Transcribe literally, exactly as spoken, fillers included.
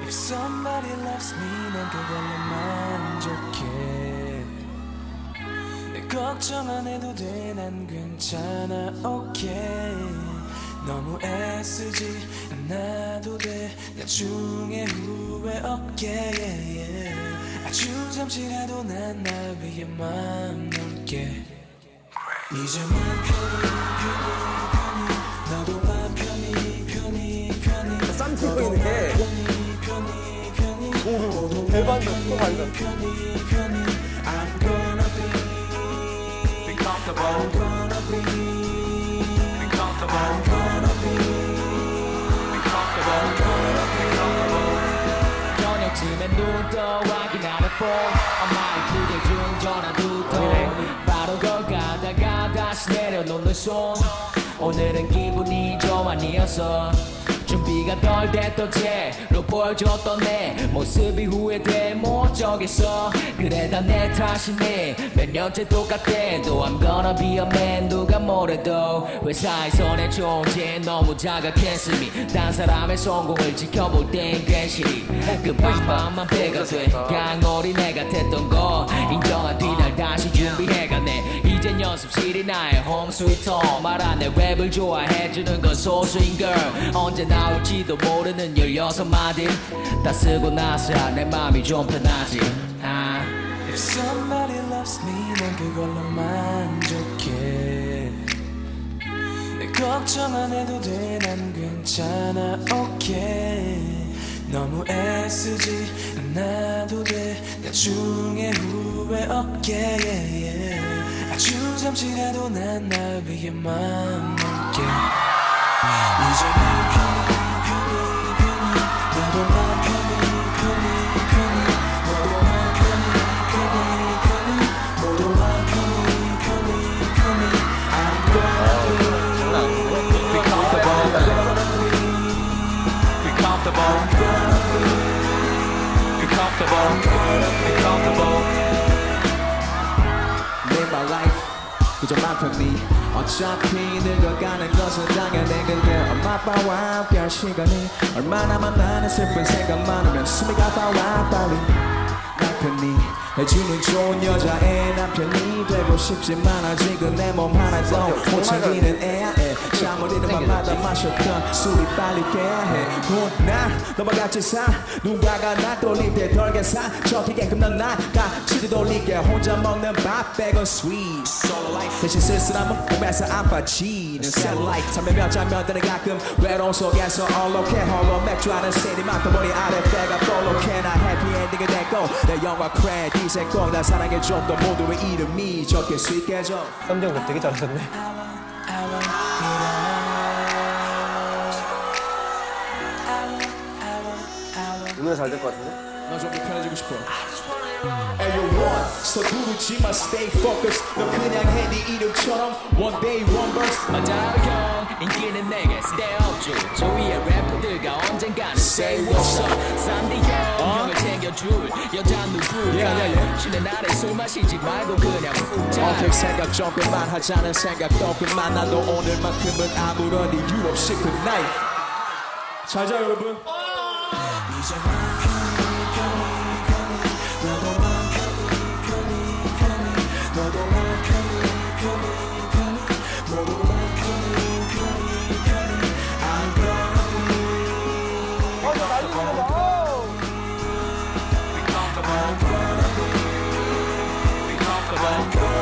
If somebody loves me 난 그걸로 만족해. 내 걱정 안 해도 돼 난 괜찮아 okay. 너무 애쓰지 않아도 돼 나중에 후회 없게 yeah, yeah. 아주 잠시라도 난 날 위해 맘 놓을게. 이제 맘 편히 편히 편히 너도 맘 편히 편히 편히 쌈치고 있네. 편히 편히 편히 대박이다. 또 다르다. 편히 편히 I'm gonna be Be comfortable. I'm gonna be Be comfortable. I'm gonna be Be comfortable. Be comfortable. 저녁쯤에 눈 떠 확인하는 폰 엄마의 부재 중 전화 두통 바로 걸 가다가 다시 내려놓는 손 오늘은 기분이 좀 아니었어 준비가 덜 됐던 채로 보여줬던 내 모습이 후회돼 못 적겠어 그래 다 내 탓이니 몇 년째 똑같대 또 I'm gonna be a man 누가 뭐래도 회사에서 내 존재 너무 자각했음이 딴 사람의 성공을 지켜볼 땐 괜시리 그 밤밤만 배가 돼 강어린애 같았던 거 인정한 뒤 날 다시 준비해가네 이젠 연습실이 나의 home sweet home 말안 해 랩을 좋아해주는 건 소수인 girl 언제 나올지도 모르는 열여섯 마디 다 쓰고 나서야 내 맘이 좀 편하지 아. If somebody loves me 난 그걸로 만족해. 내 걱정 안 해도 돼 난 괜찮아 okay. 너무 애쓰지 않아도 돼 나중에 후회 없게 yeah, yeah. 아주 잠시라도 난 날 위해 맘 놓을게. 이제 맘 편히 편히 편히 나도 맘 편히 편히 편히 너도 맘 편히 편히 편히 모두 맘 편히 편히 편히 I'm gonna be Be comfortable. Be comfortable. Be comfortable. Be comfortable. Live my life 그저 맘 편히 어차피 늙어가는 것은 당연해 근데 엄마 아빠와 함께할 시간이 얼마나 많나는 슬픈 생각만 하면 숨이 가빠와 빨리 맘 편히 해주는 좋은 여자의 남편이 되고 싶지만 아직은 내 몸 하나도 못 챙기는 애야 애 잠을 이는 밤마다 마셨던 술이 빨리 깨야 해 나 너만 같이 사 누군가가 나 돌릴 때 덜게 사 적히게끔 넌 나같이 돌리게 혼자 먹는 밥 빼고 sweet 대신 쓸쓸함은 꿈에서 안 빠지는 satellite 잠에 몇 자면들은 가끔 외로움 속에서 얼룩해 홀로 맥주 하는 시리만큼 머리 아래 배가 볼록해 나 해피 엔딩이 됐고 내 영화 크레딧에 꼭 날 사랑해줘 또 모두의 이름이 적힐 수 있게 해줘 쌈장 되게 잘하셨네. 누나 잘 될 것 같은데? 나 좀 편해지고 싶어 Ayo one 서두르지마 stay focused 너 그냥 해 네 이름처럼 one day one verse 맞아요 형 인기는 내게 stay up 주 조이의 래퍼들과 언젠가는 say what's up 산디 형 형을 챙겨줄 여자 누굴까 쉬는 날에 술 마시지 말고 그냥 웃자 어택 생각 조금만 하자는 생각도 그만 나도 오늘만큼은 아무런 이유 없이 good night 잘 자요 여러분 이제 맘 편히 편히 편히 너도 맘 편히 편히 편히 너도 맘 편히 편히 편히 모두 맘 편히 편히 편히 I'm gonna be 아, 저 난리 났다. Be comfortable. I'm gonna be Be comfortable. I'm gonna